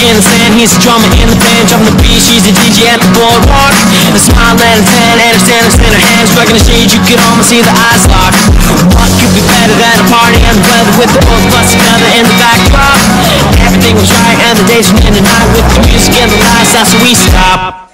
in the sand, he's a drummer in the band, jumping the beat, she's a DJ at the boardwalk. A smile and a tan, and a stand in her hands, striking the shade, you can almost see the eyes lock. What could be better than a party and the weather with the both of us together in the backdrop? Everything was right and the days from in the night with the music and the lights, that's where we stop.